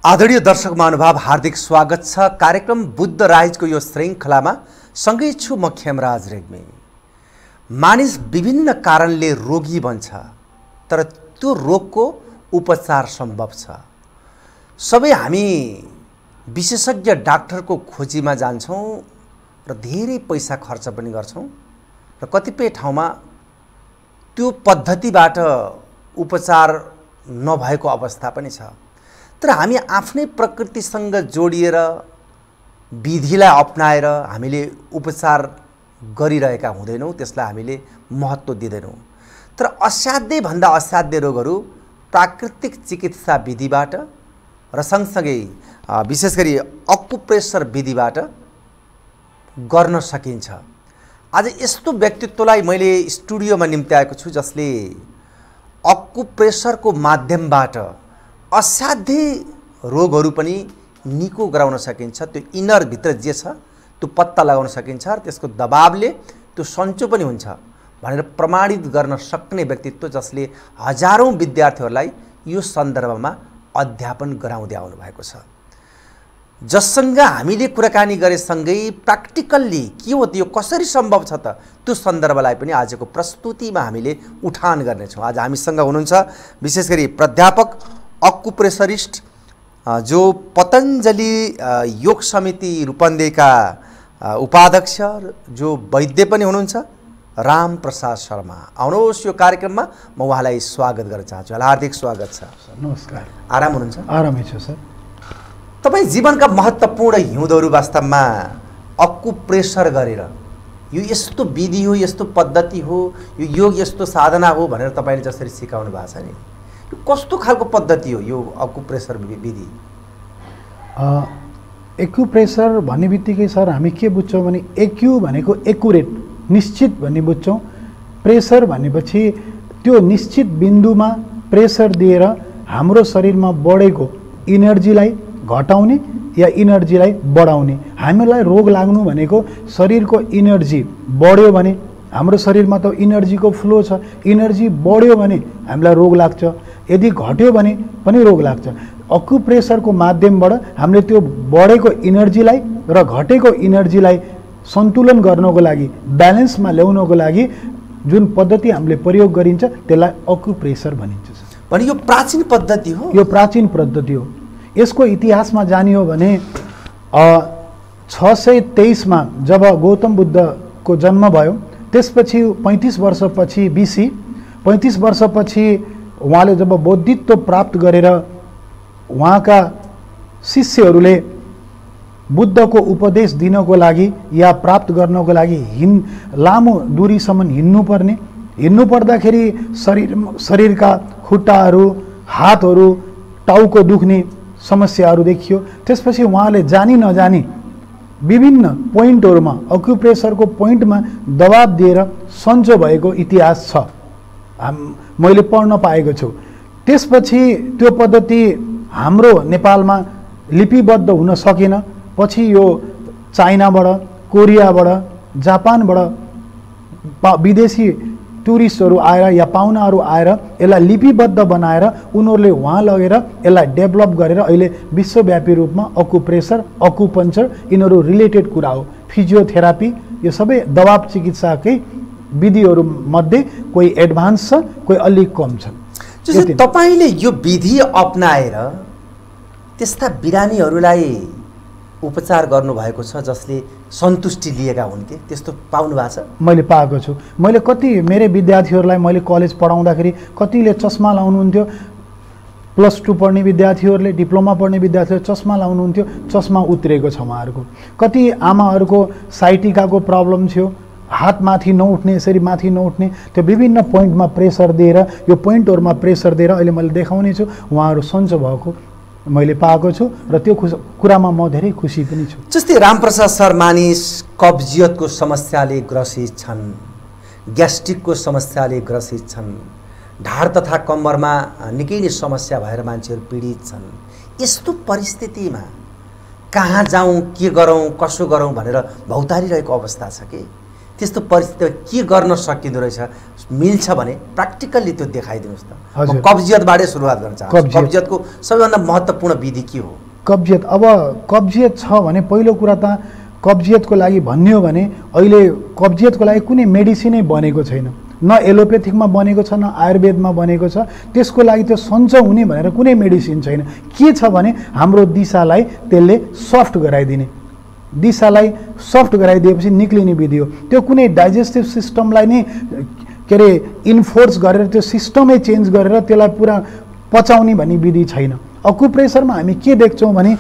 आदरणीय दर्शक महानुभाव, हार्दिक स्वागत छ कार्यक्रम बुद्ध राइजको यो श्रृङ्खलामा। सँगै छु म खेमराज रेग्मी। मानिस विभिन्न कारणले रोगी बन्छ, तर त्यो रोगको उपचार सम्भव छ। सबै हामी विशेषज्ञ डाक्टरको खोजीमा जान्छौँ र धेरै पैसा खर्च पनि गर्छौँ र कतिपय ठाउँमा त्यो पद्धतिबाट उपचार नभएको अवस्था पनि छ। तर हामी आफ्नै प्रकृतिसँग जोडिएर विधिलाई अपनाएर हामीले उपचार गरिरहेका हुँदैनौँ, त्यसलाई हामीले महत्त्व दिँदैनौँ। तर असाध्यै भन्दा असाध्य रोगहरू प्राकृतिक चिकित्सा विधिबाट र सँगसँगै विशेष गरी अकुप्रेसर विधिबाट गर्न सकिन्छ। आज यस्तो व्यक्तित्वलाई मैले स्टुडियोमा निम्त्याएको छु जसले अकुप्रेसरको माध्यमबाट असाध्यै रोगहरू पनि निको गराउन सकिन्छ। त्यो इनर भित्र जे छ त्यो पत्ता लगाउन सकिन्छ र त्यसको दबावले त्यो सन्चो पनि हुन्छ भनेर प्रमाणित गर्न सक्ने व्यक्तित्व, जसले हजारौं विद्यार्थीहरूलाई यो सन्दर्भमा अध्यापन गराउँदै आउनु भएको छ। जससँग हामीले कुराकानी गरेसँगै प्र्याक्टिकल्ली के हो, त्यो कसरी सम्भव छ त, त्यो सन्दर्भलाई पनि आजको प्रस्तुतिमा हामीले उठान गर्नेछौँ। आज हामीसँग हुनुहुन्छ विशेष गरी प्राध्यापक अकुप्रेसरिस्ट, जो पतञ्जलि योग समिति रूपन्देहीका उपाध्यक्ष, जो वैद्य पनि हुनुहुन्छ, राम प्रसाद शर्मा। आउनुहोस् यो कार्यक्रममा, म उहाँलाई स्वागत गर्न चाहन्छु। हार्दिक स्वागत छ। नमस्कार। आराम हुनुहुन्छ? आरामै छु सर। तपाईँ जीवनका महत्त्वपूर्ण हिउँदहरू वास्तवमा अकुप्रेसर गरेर यो यस्तो विधि हो, यस्तो पद्धति हो, यो योग यस्तो साधना हो भनेर तपाईँले जसरी सिकाउनु भएको छ नि, कस्तो खालको पद्धति हो यो अकुप्रेसर विधि? एक्युप्रेसर भन्ने बित्तिकै सर हामी के बुझ्छौँ भने एक्यु भनेको एकुरेट, निश्चित भन्ने बुझ्छौँ। प्रेसर भनेपछि त्यो निश्चित बिन्दुमा प्रेसर दिएर हाम्रो शरीरमा बढेको इनर्जीलाई घटाउने या इनर्जीलाई बढाउने। हामीलाई रोग लाग्नु भनेको शरीरको इनर्जी बढ्यो भने, हाम्रो शरीरमा त इनर्जीको फ्लो छ, इनर्जी बढ्यो भने हामीलाई रोग लाग्छ, यदि घट्यो भने पनि रोग लाग्छ। अकुप्रेसरको माध्यमबाट हामीले त्यो बढेको इनर्जीलाई र घटेको इनर्जीलाई सन्तुलन गर्नको लागि, ब्यालेन्समा ल्याउनको लागि जुन पद्धति हामीले प्रयोग गरिन्छ त्यसलाई अकुप्रेसर भनिन्छ। भने यो प्राचीन पद्धति हो? यो प्राचीन पद्धति हो। यसको इतिहासमा जाने हो भने 623 जब गौतम बुद्धको जन्म भयो, त्यसपछि 35 वर्षपछि BC, 35 वर्षपछि उहाँले जब बौद्धित्व प्राप्त गरेर उहाँका शिष्यहरूले बुद्धको उपदेश दिनको लागि या प्राप्त गर्नको लागि लामो दूरीसम्म हिँड्नु पर्दाखेरि शरीरका खुट्टाहरू, हातहरू, टाउको दुख्ने समस्याहरू देखियो। त्यसपछि उहाँले जानी नजानी विभिन्न पोइन्टहरूमा, अक्युप्रेसरको पोइन्टमा दबाब दिएर सन्चो भएको इतिहास छ, मैले पढ्न पाएको छु। त्यसपछि त्यो पद्धति हाम्रो नेपालमा लिपिबद्ध हुन सकेन। पछि यो चाइनाबाट, कोरियाबाट, जापानबाट विदेशी टुरिस्टहरू आएर या पाहुनाहरू आएर यसलाई लिपिबद्ध बनाएर उनीहरूले वहाँ लगेर यसलाई डेभलप गरेर अहिले विश्वव्यापी रूपमा अकुप्रेसर, अकुपञ्चर यिनीहरू रिलेटेड कुरा हो। फिजियोथेरापी, यो सबै दबाब चिकित्साकै विधिहरू मध्ये कोही एडभान्स छ, कोही अलिक कम छ। जस्तै तपाईँले यो विधि अपनाएर त्यस्ता बिरामीहरूलाई उपचार गर्नुभएको छ जसले सन्तुष्टि लिएका हुन्थे, त्यस्तो पाउनु भएको छ? मैले पाएको छु। मैले कति मेरै विद्यार्थीहरूलाई मैले कलेज पढाउँदाखेरि कतिले चस्मा लाउनुहुन्थ्यो, +2 पढ्ने विद्यार्थीहरूले, डिप्लोमा पढ्ने विद्यार्थीहरूले चस्मा लाउनुहुन्थ्यो, चस्मा उत्रेको छ उहाँहरूको। कति आमाहरूको साइटिकाको प्रब्लम थियो, हात माथि नउठ्ने, यसरी माथि नउठ्ने, त्यो विभिन्न पोइन्टमा प्रेसर दिएर, यो पोइन्टहरूमा प्रेसर दिएर अहिले मैले देखाउने छु, उहाँहरू सन्चो भएको मैले पाएको छु र त्यो कुरामा म धेरै खुसी पनि छु। जस्तै रामप्रसाद सर, मानिस कब्जियतको समस्याले ग्रसित छन्, ग्यास्ट्रिकको समस्याले ग्रसित छन्, ढाड तथा कम्मरमा निकै नै समस्या भएर मान्छेहरू पीडित छन्। यस्तो परिस्थितिमा कहाँ जाउँ, के गरौँ, कसो गरौँ भनेर भौतारिरहेको अवस्था छ कि त्यस्तो परिस्थितिमा के गर्न सकिँदो रहेछ, मिल्छ भने प्र्याक्टिकल्ली त्यो देखाइदिनुहोस् न। म कब्जियतबाटै सुरुवात गर्न चाहन्छु। कब्जियतको सबैभन्दा महत्त्वपूर्ण विधि के हो? कब्जियत, अब कब्जियत छ भने पहिलो कुरा त कब्जियतको लागि भन्ने हो भने अहिले कब्जियतको लागि कुनै मेडिसिनै बनेको छैन, न एलोपेथिकमा बनेको छ, न आयुर्वेदमा बनेको छ। त्यसको लागि त्यो सन्चो हुने भनेर कुनै मेडिसिन छैन। के छ भने हाम्रो दिशालाई त्यसले सफ्ट गराइदिने, दिशालाई सफ्ट गराइदिएपछि निक्लिने विधि हो। त्यो कुनै डाइजेस्टिभ सिस्टमलाई नै के अरे इन्फोर्स गरेर त्यो सिस्टमै चेन्ज गरेर त्यसलाई पुरा पचाउने भन्ने विधि छैन। अकुप्रेसरमा हामी के देख्छौँ भने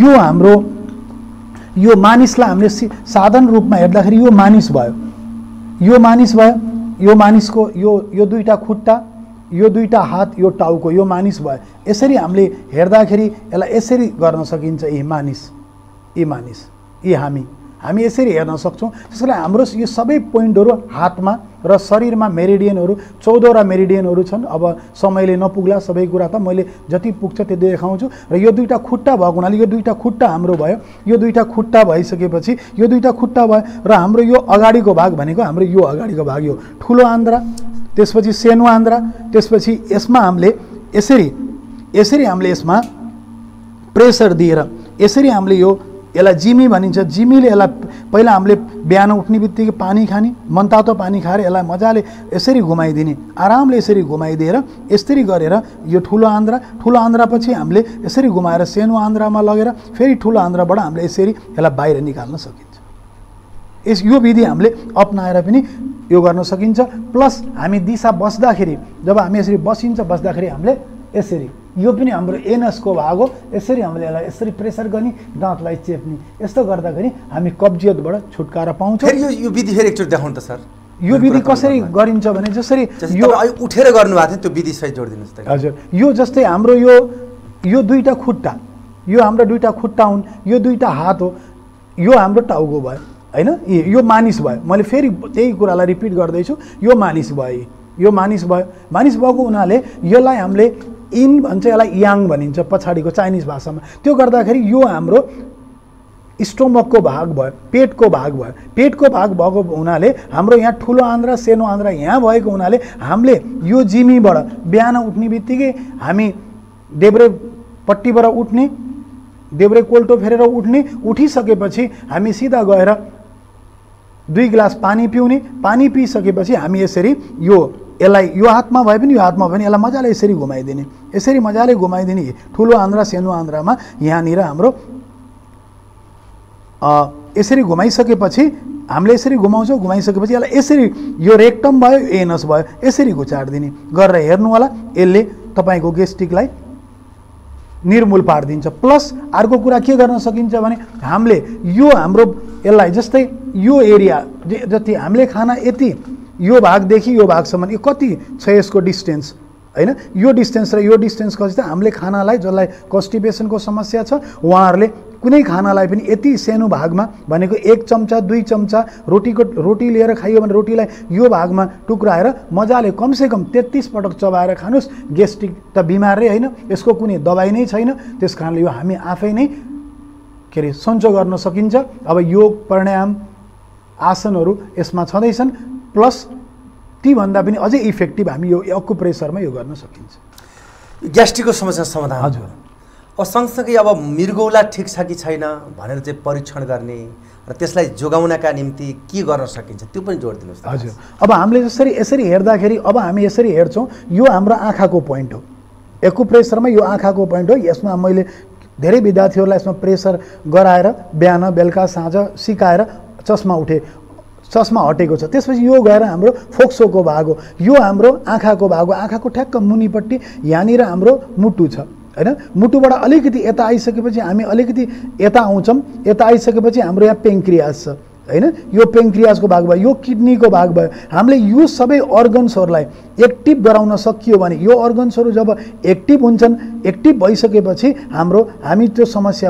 यो मानिसलाई हामीले साधारण रूपमा हेर्दाखेरि यो मानिस भयो, यो मानिसको यो दुईटा खुट्टा, यो दुईटा हात, यो टाउको, यो मानिस भयो। यसरी हामीले हेर्दाखेरि यसलाई यसरी गर्न सकिन्छ। यी हामी यसरी हेर्न सक्छौँ। त्यसैले हाम्रो यो सबै पोइन्टहरू हातमा र शरीरमा मेरिडियनहरू 14वटा मेरिडियनहरू छन्। अब समयले नपुग्ला सबै कुरा, त मैले जति पुग्छ त्यति देखाउँछु। र यो दुईटा खुट्टा भएको हुनाले यो दुईटा खुट्टा हाम्रो भयो। यो दुईटा खुट्टा भइसकेपछि यो दुईटा खुट्टा भयो र हाम्रो यो अगाडिको भाग भनेको हाम्रो यो अगाडिको भाग, यो ठुलो आन्द्रा, त्यसपछि सानो आन्द्रा, त्यसपछि यसमा हामीले यसरी हामीले यसमा प्रेसर दिएर यसरी हामीले यसलाई जिमी भनिन्छ। जिमीले यसलाई पहिला हामीले बिहान उठ्ने बित्तिकै पानी खाने, मनतातो पानी खाएर यसलाई मजाले यसरी घुमाइदिने, आरामले यसरी घुमाइदिएर यसरी गरेर यो ठुलो आन्द्रापछि हामीले यसरी घुमाएर सानो आन्द्रामा लगेर फेरि ठुलो आन्द्राबाट हामीले यसरी यसलाई बाहिर निकाल्न सकिन्छ। यो विधि हामीले अपनाएर पनि यो गर्न सकिन्छ। प्लस हामी दिशा बस्दाखेरि, जब हामी यसरी बस्दाखेरि हामीले यसरी, यो पनि हाम्रो एनसको भाग हो, यसरी हामीले यसलाई यसरी प्रेसर गर्ने, दाँतलाई चेप्ने, यस्तो गर्दाखेरि हामी कब्जियतबाट छुटकारा पाउँछौँ। यो विधि फेरि एकचोटि देखाउनु त सर। यो विधि कसरी गरिन्छ भने जसरी यो उठेर गर्नुभएको थियो त्यो विधि सही जोडिदिनुहोस् त। हजुर, यो जस्तै हाम्रो यो दुईटा खुट्टा, यो हाम्रो दुईटा खुट्टा हुन्, यो दुईटा हात हो, यो हाम्रो टाउको भयो हैन, यो मानिस भयो। मैले फेरि त्यही कुरालाई रिपिट गर्दैछु, यो मानिस भयो। मानिस भएको हुनाले यसलाई हामीले इन भन्छ, यसलाई याङ भनिन्छ पछाडिको चाइनिज भाषामा। त्यो गर्दाखेरि यो हाम्रो स्टोमकको भाग भयो, पेटको भाग भयो। पेटको भाग भएको हुनाले हाम्रो यहाँ ठुलो आन्द्रा सानो आन्द्रा यहाँ भएको हुनाले हामीले यो जिमीबाट बिहान उठ्ने बित्तिकै हामी देब्रेपट्टिबाट उठ्ने, देब्रे कोल्टो फेरेर उठ्ने, उठिसकेपछि हामी सिधा गएर 2 गिलास पानी पिउने, पानी पिइसकेपछि हामी यसरी यसलाई यो हातमा भए पनि यो हातमा भए पनि यसलाई मजाले यसरी घुमाइदिने, यसरी मजाले घुमाइदिने। ठुलो आन्द्रा सानो आन्द्रामा यहाँनिर हाम्रो यसरी घुमाइसकेपछि हामीले यसरी घुमाइसकेपछि यसलाई यसरी यो रेक्टम भयो, एनस भयो, यसरी घुचाडिदिने गरेर हेर्नु होला। यसले तपाईँको गेस्ट्रिकलाई निर्मूल पारिदिन्छ। प्लस अर्को कुरा के गर्न सकिन्छ भने हामीले यो हाम्रो यसलाई जस्तै यो एरिया जति हामीले खाना यति यो भागदेखि यो भागसम्म यो कति छ यसको डिस्टेन्स हैन, यो डिस्टेन्स र यो डिस्टेन्स कति छ। हामीले खानालाई जसलाई कन्स्टिपेसनको समस्या छ उहाँहरूले कुनै खानालाई पनि यति सानो भागमा भनेको 1 चम्चा 2 चम्चा रोटी लिएर खाइयो भने रोटीलाई यो भागमा टुक्राएर मजाले कमसेकम 33 पटक चबाएर खानुस्। गेस्ट्रिक त बिमारै होइन, यसको कुनै दबाई नै छैन। त्यस कारणले यो हामी आफै नै के अरे सन्चो गर्न सकिन्छ। अब योग प्राणायाम आसनहरू यसमा छँदैछन्, प्लस ती भन्दा पनि अझै इफेक्टिभ हामी यो अकुप्रेसरमा यो गर्न सकिन्छ। ग्यास्ट्रिकको समस्या समाधान। हजुर, सँगसँगै अब मृगौला ठिक छ कि छैन भनेर चाहिँ परीक्षण गर्ने र त्यसलाई जोगाउनका निम्ति के गर्न सकिन्छ त्यो पनि जोड दिनुहोस्। हजुर, अब हामीले यसरी हेर्दाखेरि अब हामी यसरी हेर्छौँ, यो हाम्रो आँखाको पोइन्ट हो। एकुप्रेसरमा यो आँखाको पोइन्ट हो। यसमा मैले धेरै विद्यार्थीहरूलाई यसमा प्रेसर गराएर बिहान बेलुका साँझ सिकाएर चस्मा हटेको छ। त्यसपछि यो गएर हाम्रो फोक्सोको भाग हो, यो हाम्रो आँखाको भाग हो। आँखाको ठ्याक्क मुनिपट्टि यहाँनिर हाम्रो मुटु छ हैन। मुटुबाट अलिकति यता आइसकेपछि हामी अलिकति यता आउँछौँ, यता आइसकेपछि हाम्रो यहाँ पेन्क्रियास छ हैन, यो पेन्क्रियासको भाग भयो, यो किडनीको भाग भयो। हामीले यो सबै अर्गन्सहरूलाई एक्टिभ गराउन सकियो भने यो अर्गन्सहरू जब एक्टिभ हुन्छन्, एक्टिभ भइसकेपछि हामी त्यो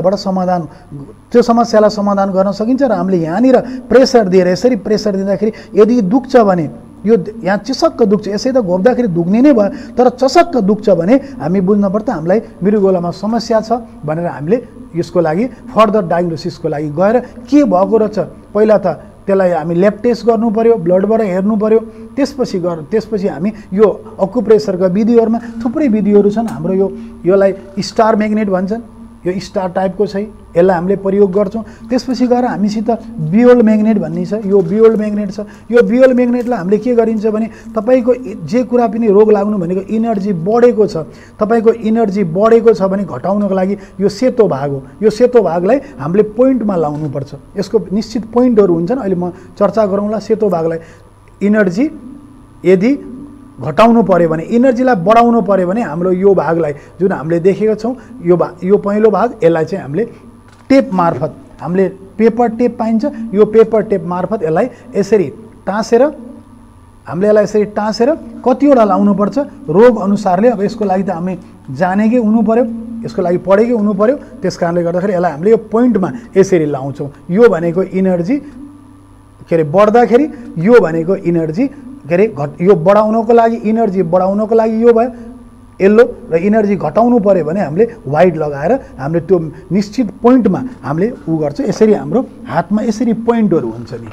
समस्यालाई समाधान गर्न सकिन्छ। र हामीले यहाँनिर प्रेसर दिएर यसरी प्रेसर दिँदाखेरि यदि दुख्छ भने यो यहाँ चसक्क दुख्छ, यसै त घोप्दाखेरि दुख्ने नै भयो, तर चसक्क दुख्छ भने हामी बुझ्न पर्छ हामीलाई मृगौलामा समस्या छ भनेर हामीले यसको लागि फर्दर डायग्नोसिसको लागि गएर के भएको रहेछ पहिला त त्यसलाई हामी ल्याब टेस्ट गर्नु पर्यो, ब्लडबाट हेर्नु पर्यो। त्यसपछि हामी यो अकुप्रेसरका विधिहरूमा थुप्रै विधिहरू छन्। हाम्रो योलाई स्टार म्याग्नेट भन्छन्, यो स्टार टाइपको छ, यसलाई हामीले प्रयोग गर्छौँ। त्यसपछि गएर हामीसित बियोल्ड म्याग्नेट भन्ने छ, यो बियोल्ड म्याग्नेट छ। यो बियोल्ड म्याग्नेटलाई हामीले के गरिन्छ भने तपाईँको जे कुरा पनि रोग लाग्नु भनेको इनर्जी बढेको छ, तपाईँको इनर्जी बढेको छ भने घटाउनको लागि यो सेतो भाग हो। यो सेतो भागलाई हामीले पोइन्टमा लाउनुपर्छ। यसको निश्चित पोइन्टहरू हुन्छन्, अहिले म चर्चा गरौँला। सेतो भागलाई इनर्जी यदि घटाउनु पर्यो भने, इनर्जीलाई बढाउनु पर्यो भने हाम्रो यो भागलाई जुन हामीले देखेका छौँ, यो पहिलो भाग, यसलाई चाहिँ हामीले टेप मार्फत, हामीले पेपर टेप पाइन्छ, यो पेपर टेप मार्फत यसलाई यसरी टाँसेर, हामीले यसलाई यसरी टाँसेर कतिवटा लाउनुपर्छ रोग अनुसारले। अब यसको लागि त हामी जानेकै हुनु पर्यो, यसको लागि पढेकै हुनु पर्यो। त्यस कारणले गर्दाखेरि यसलाई हामीले यो पोइन्टमा यसरी लाउँछौँ। यो भनेको इनर्जी के अरे बढ्दाखेरि, यो भनेको इनर्जी के अरे यो बढाउनको लागि, इनर्जी बढाउनको लागि यो भयो येल्लो, र इनर्जी घटाउनु पर्यो भने हामीले व्हाइट लगाएर हामीले त्यो निश्चित पोइन्टमा हामीले गर्छौँ। यसरी हाम्रो हातमा यसरी पोइन्टहरू हुन्छ नि,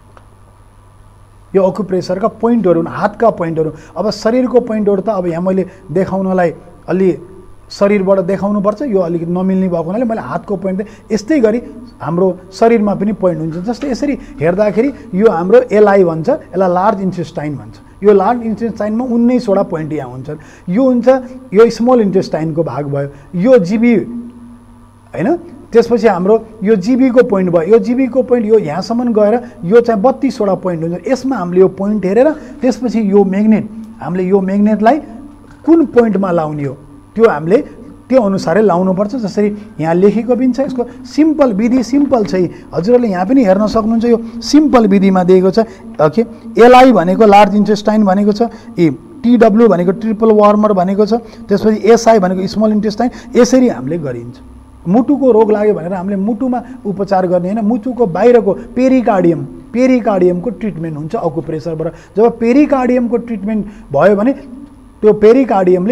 यो अकुप्रेसरका पोइन्टहरू, हातका पोइन्टहरू। अब शरीरको पोइन्टहरू त अब यहाँ मैले देखाउनलाई अलि शरीरबाट देखाउनुपर्छ, यो अलिकति नमिल्ने भएको हुनाले मैले हातको पोइन्ट यस्तै गरी हाम्रो शरीरमा पनि पोइन्ट हुन्छ। जस्तै यसरी हेर्दाखेरि यो हाम्रो एलआई भन्छ, यसलाई लार्ज इन्टेस्टाइन भन्छ। यो लार्ज इन्टेस्टाइनमा 19वटा पोइन्ट यहाँ हुन्छन्। यो हुन्छ यो स्मल इन्टेस्टाइनको भाग भयो, यो जिबी होइन। त्यसपछि हाम्रो यो जिबीको पोइन्ट भयो, यो जिबीको पोइन्ट यो यहाँसम्म गएर यो चाहिँ 32वटा पोइन्ट हुन्छ। यसमा हामीले यो पोइन्ट हेरेर त्यसपछि यो म्याग्नेट, हामीले यो म्याग्नेटलाई कुन पोइन्टमा लाउने हो त्यो हामीले त्यो अनुसारै लाउनुपर्छ। जसरी यहाँ लेखेको पनि छ, यसको सिम्पल विधि सिम्पल छ। हजुरहरूले यहाँ पनि हेर्न सक्नुहुन्छ, यो सिम्पल विधिमा दिएको छ। ओके, एलआई भनेको लार्ज इन्टेस्टाइन भनेको छ, टिडब्ल्यू भनेको ट्रिपल वार्मर भनेको छ, त्यसपछि एसआई भनेको स्मल इन्टेस्टाइन। यसरी हामीले गरिन्छ। मुटुको रोग लाग्यो भनेर हामीले मुटुमा उपचार गर्ने होइन, मुटुको बाहिरको पेरिकार्डियमको ट्रिटमेन्ट हुन्छ अकुप्रेसरबाट। जब पेरिकार्डियमको ट्रिटमेन्ट भयो भने त्यो पेरिकार्डियमले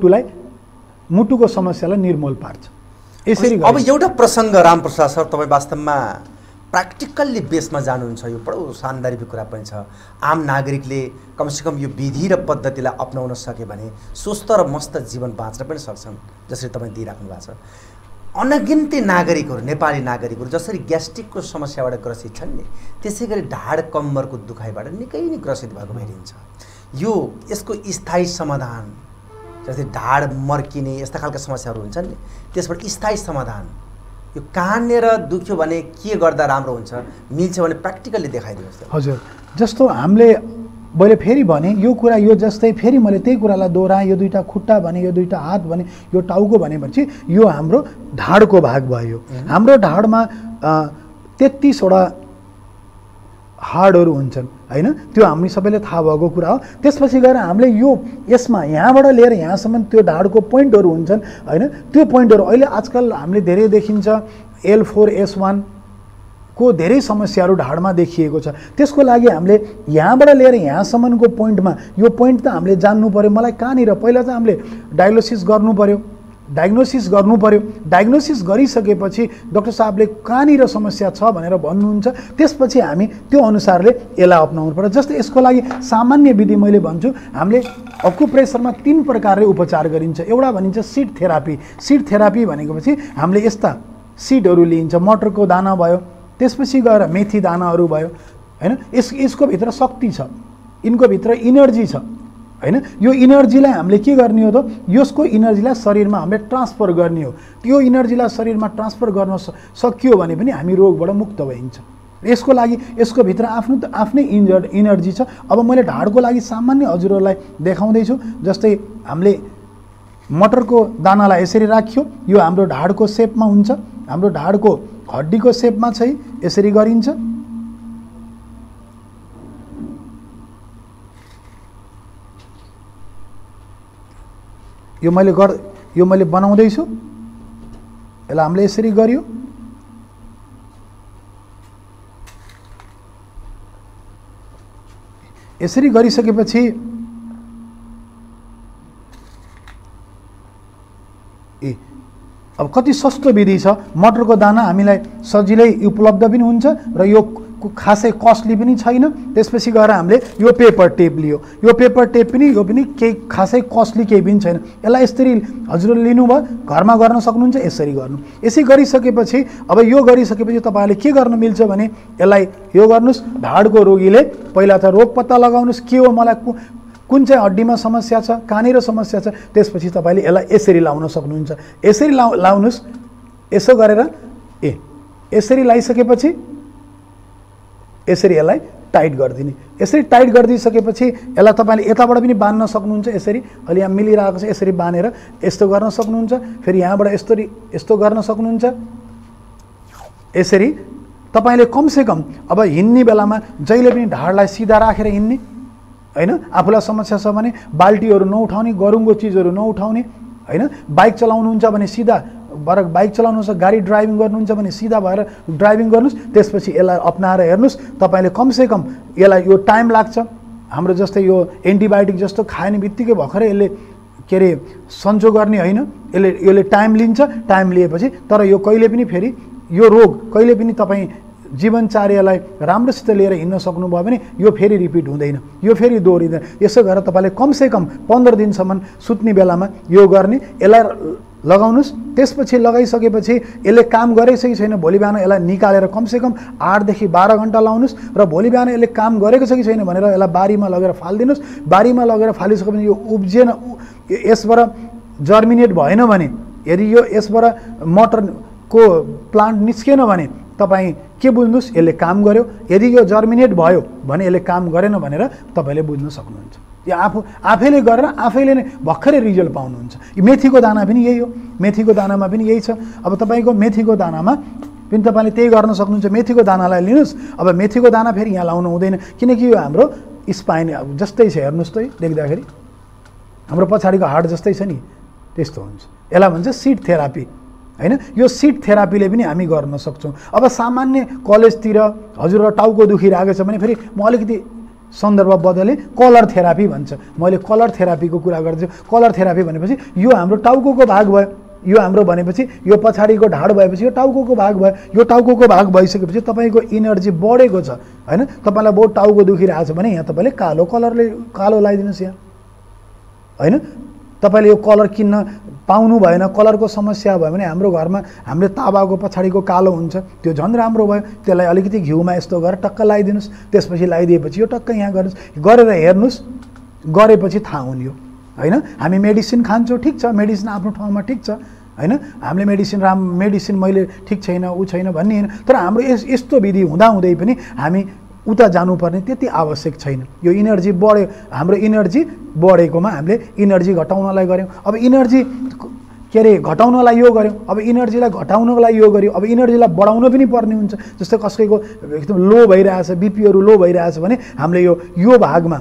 मुटुको समस्यालाई निर्मूल पार्छ। यसरी अब एउटा प्रसङ्ग रामप्रसाद सर, तपाईँ वास्तवमा प्र्याक्टिकल्ली बेसमा जानुहुन्छ, यो बडो शानदारी कुरा पनि छ। आम नागरिकले कमसेकम यो विधि र पद्धतिलाई अपनाउन सक्यो भने स्वस्थ र मस्त जीवन बाँच्न पनि सक्छन्, जसरी तपाईँ दिइराख्नु भएको छ। अनगिन्ती नागरिकहरू, नेपाली नागरिकहरू जसरी ग्यास्ट्रिकको समस्याबाट ग्रसित छन् नि, त्यसै गरी ढाड कम्मरको दुखाइबाट निकै नै ग्रसित भएको भेटिन्छ। यसको स्थायी समाधान, जस्तै ढाड मर्किने यस्ता खालका समस्याहरू हुन्छन् नि, त्यसबाट स्थायी समाधान यो कहाँनिर दुख्यो भने के गर्दा राम्रो हुन्छ, मिल्छ भने प्र्याक्टिकल्ली देखाइदिनुहोस्। हजुर, जस्तो हामीले मैले फेरि भने यो कुरा, यो जस्तै फेरि मैले त्यही कुरालाई दोहोऱ्याएँ। यो दुईवटा खुट्टा भने, यो दुईवटा हात भने, यो टाउको भनेपछि यो हाम्रो ढाडको भाग भयो। हाम्रो ढाडमा 33वटा हाडहरू हुन्छन् होइन, त्यो हामी सबैले थाहा भएको कुरा हो। त्यसपछि गएर हामीले यसमा यहाँबाट लिएर यहाँसम्म त्यो ढाडको पोइन्टहरू हुन्छन् होइन। त्यो पोइन्टहरू अहिले आजकल हामीले धेरै देखिन्छ, L4S1 को धेरै समस्याहरू ढाडमा देखिएको छ। त्यसको लागि हामीले यहाँबाट लिएर यहाँसम्मको पोइन्टमा, यो पोइन्ट त हामीले जान्नु पर्यो। मलाई कहाँनिर पहिला चाहिँ हामीले डायग्नोसिस गर्नु पर्यो। डायग्नोसिस गरिसकेपछि डाक्टर साहबले कहाँनिर समस्या छ भनेर भन्नुहुन्छ, त्यसपछि हामी त्यो अनुसारले यसलाई अपनाउनु पर्छ। जस्तै यसको लागि सामान्य विधि मैले भन्छु, हामीले अकुप्रेसरमा 3 प्रकारले उपचार गरिन्छ। एउटा भनिन्छ सिड थेरापी। सिड थेरापी भनेपछि हामीले यस्ता सिडहरू लिइन्छ, मटरको दाना भयो, त्यसपछि गएर मेथी दानाहरू भयो होइन। यसको भित्र शक्ति छ, यिनको भित्र इनर्जी छ होइन। यो इनर्जीलाई हामीले के गर्ने हो त, यसको इनर्जीलाई शरीरमा हामीले ट्रान्सफर गर्ने हो। त्यो इनर्जीलाई शरीरमा ट्रान्सफर गर्न सकियो भने पनि हामी रोगबाट मुक्त भइन्छ। यसको लागि यसको भित्र आफ्नै इनर्जी छ। अब मैले ढाडको लागि सामान्य हजुरहरूलाई देखाउँदैछु। जस्तै हामीले मटरको दानालाई यसरी राख्यो, यो हाम्रो ढाडको सेपमा हुन्छ, हाम्रो ढाडको हड्डीको सेपमा छ, यसरी गरिन्छ। यो मैले बनाउँदैछु, यसलाई हामीले यसरी गर्यो। यसरी गरिसकेपछि अब कति सस्तो विधि छ। मटरको दाना हामीलाई सजिलै उपलब्ध पनि हुन्छ र यो खासै कस्टली पनि छैन। त्यसपछि गएर हामीले यो पेपर टेप लियो, यो पेपर टेप पनि यो पनि केही खासै कस्टली केही पनि छैन। यसलाई यसरी हजुरले लिनुभयो, घरमा गर्न सक्नुहुन्छ, यसरी गर्नु। यसै गरिसकेपछि अब यो गरिसकेपछि तपाईँले के गर्न मिल्छ भने यसलाई यो गर्नुहोस्। ढाडको रोगीले पहिला त रोग पत्ता लगाउनुहोस्, के हो मलाई कुन चाहिँ हड्डीमा समस्या छ, कहाँनिर समस्या छ। त्यसपछि तपाईँले यसलाई यसरी लाउन सक्नुहुन्छ। यसरी लाउनुहोस्। यसो गरेर यसरी लाइसकेपछि यसरी यसलाई टाइट गरिदिने। यसरी टाइट गरिदिइसकेपछि यसलाई तपाईँले यताबाट पनि बाँध्न सक्नुहुन्छ। यसरी अहिले यहाँ मिलिरहेको छ, यसरी बाँधेर यस्तो गर्न सक्नुहुन्छ। फेरि यहाँबाट यस्तो गर्न सक्नुहुन्छ। यसरी तपाईँले कमसेकम अब हिँड्ने बेलामा जहिले पनि ढाडलाई सिधा राखेर हिँड्ने हैन। आफूलाई समस्या छ भने बाल्टीहरू नउठाउने, गरुङको चिजहरू नउठाउने हैन। बाइक चलाउनुहुन्छ भने सिधा भएर बाइक चलाउनुहुन्छ, गाडी ड्राइभिङ गर्नुहुन्छ भने सिधा भएर ड्राइभिङ गर्नुहोस्। त्यसपछि यसलाई अपनाएर हेर्नुहोस्। तपाईँले कमसेकम यसलाई यो टाइम लाग्छ। हाम्रो जस्तै यो एन्टिबायोटिक जस्तो खाने बित्तिकै भर्खरै यसले के अरे सन्चो गर्ने होइन। यसले टाइम लिन्छ। टाइम लिएपछि तर यो कहिले पनि फेरि यो रोग कहिले पनि तपाईँ जीवनचर्यालाई राम्रोसित लिएर हिँड्न सक्नुभयो भने यो फेरि रिपिट हुँदैन, यो फेरि दोहोरिँदैन। यसो गरेर तपाईँले कमसेकम 15 दिनसम्म सुत्ने बेलामा यो गर्ने, यसलाई लगाउनुहोस्। त्यसपछि लगाइसकेपछि यसले काम गरेको छ कि छैन भोलि बिहान यसलाई निकालेर कमसेकम 8 देखि 12 घन्टा लाउनुहोस्। र भोलि बिहान यसले काम गरेको छ कि छैन भनेर यसलाई बारीमा लगेर फालिदिनुहोस्। बारीमा लगेर फालिसकेपछि यो उब्जिएन, यसबाट जर्मिनेट भएन भने, यदि यो यसबाट मटरको प्लान्ट निस्केन भने तपाईँ के बुझ्नुहोस् यसले काम गर्यो। यदि यो जर्मिनेट भयो भने यसले काम गरेन भनेर तपाईँले बुझ्न सक्नुहुन्छ। यो आफैले गरेर आफैले नै भर्खरै रिजल्ट पाउनुहुन्छ। यो मेथीको दाना पनि यही हो। मेथीको दानामा पनि यही छ। अब तपाईँको मेथीको दानामा पनि तपाईँले त्यही गर्न सक्नुहुन्छ। मेथीको दानालाई लिनुहोस्। अब मेथीको दाना फेरि यहाँ लाउनु हुँदैन, किनकि यो हाम्रो स्पाइन जस्तै छ। हेर्नुहोस् त देख्दाखेरि हाम्रो पछाडिको हाड जस्तै छ नि, त्यस्तो हुन्छ। यसलाई भन्छ सिड थेरापी हैन। यो सिड थेरापीले पनि हामी गर्न सक्छौँ। अब सामान्य कलेजतिर हजुर टाउको दुखिरहेको छ भने फेरि म अलिकति सन्दर्भ बदले कलर थेरापी भन्छ। मैले कलर थेरापीको कुरा गर्छु। कलर थेरापी भनेपछि यो हाम्रो टाउकोको भाग भयो। यो हाम्रो भनेपछि यो पछाडिको ढाड भएपछि यो टाउकोको भाग भयो। यो टाउकोको भाग भइसकेपछि तपाईँको इनर्जी बढेको छ हैन। तपाईँलाई बहुत टाउको दुखिरहेको छ भने यहाँ तपाईँले कालो लगाइदिनुहोस् यहाँ हैन। तपाईँले यो कलर किन्न पाउनु भएन, कलरको समस्या भयो भने हाम्रो घरमा हामीले ताबाको पछाडिको कालो हुन्छ, त्यो झन् राम्रो भयो। त्यसलाई अलिकति घिउमा यस्तो गरेर टक्क लगाइदिनुहोस्। त्यसपछि लगाइदिएपछि यो टक्क यहाँ गर्नुहोस्। गरेर हेर्नुहोस्, गरेपछि थाहा हुने हो हैन। हामी मेडिसिन खान्छौँ, ठिक छ, मेडिसिन आफ्नो ठाउँमा ठिक छ हैन। हामीले मेडिसिन मैले ठिक छैन ऊ छैन भन्ने होइन। तर हाम्रो यस्तो विधि हुँदाहुँदै पनि हामी उता जानुपर्ने त्यति आवश्यक छैन। यो इनर्जी बढ्यो, हाम्रो इनर्जी बढेकोमा हामीले इनर्जी घटाउनलाई गऱ्यौँ। अब इनर्जी के अरे घटाउनलाई यो गऱ्यौँ, अब इनर्जीलाई घटाउनको लागि यो गऱ्यौँ। अब इनर्जीलाई बढाउन पनि पर्ने हुन्छ। जस्तै कसैको एकदम लो भइरहेछ, बिपीहरू लो भइरहेछ भने हामीले यो भागमा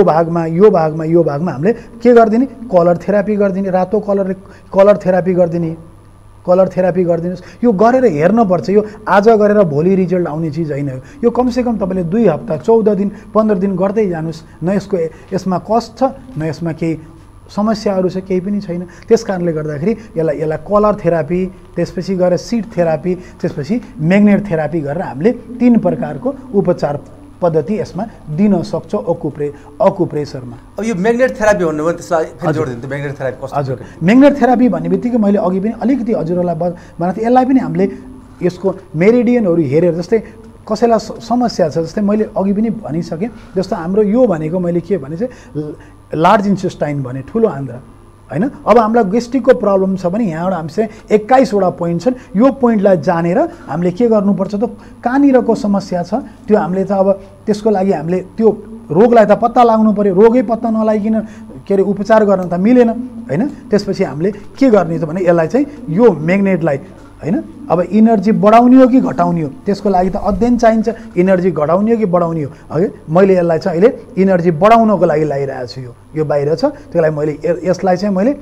हामीले के गरिदिने, कलर थेरापी गरिदिने। रातो कलर थेरापी गरिदिने, कलर थेरापी गरिदिनुहोस्। यो गरेर हेर्नुपर्छ। यो आज गरेर भोलि रिजल्ट आउने चिज होइन। यो कमसेकम तपाईँले 2 हप्ता 14 दिन 15 दिन गर्दै जानुहोस्। न यसमा कस्ट छ, न यसमा केही समस्याहरू छ, केही पनि छैन। त्यस कारणले गर्दाखेरि यसलाई कलर थेरापी, त्यसपछि गएर सिड थेरापी, त्यसपछि म्याग्नेट थेरापी गरेर हामीले 3 प्रकारको उपचार पद्धति यसमा दिन सक्छौँ अकुप्रेसरमा। अब यो म्याग्नेट थेरापी भन्नुभयो, त्यसलाई फेरि जोड दिनु। म्याग्नेट थेरापी कस्तो? हजुर, म्याग्नेट थेरापी भन्ने बित्तिकै मैले अघि पनि अलिकति हजुरहरूलाई भनेको थिएँ। यसलाई पनि हामीले यसको मेरिडियनहरू हेरेर, जस्तै कसैलाई समस्या छ, जस्तै मैले अघि पनि भनिसकेँ। जस्तो हाम्रो यो भनेको मैले के भने चाहिँ लार्ज इन्टेस्टाइन भने ठुलो आन्द्रा हैन। अब हामीलाई गेस्ट्रिकको प्रब्लम छ भने यहाँबाट हामीसँग 21वटा पोइन्ट छन्। यो पोइन्टलाई जानेर हामीले के गर्नुपर्छ त, कहाँनिरको समस्या छ त्यो हामीले त अब त्यसको लागि हामीले त्यो रोगलाई त पत्ता लाग्नु पर्यो। रोगै पत्ता नलागिकन के अरे उपचार गर्न त मिलेन हैन। त्यसपछि हामीले के गर्ने त भने यसलाई चाहिँ यो म्याग्नेटलाई हैन, अब इनर्जी बढाउने हो कि घटाउने हो, त्यसको लागि त अध्ययन चाहिन्छ। इनर्जी घटाउने हो कि बढाउने हो। है मैले यसलाई चाहिँ अहिले इनर्जी बढाउनको लागि लगाइरहेको छु। यो बाहिर छ, त्यसलाई मैले यसलाई चाहिँ मैले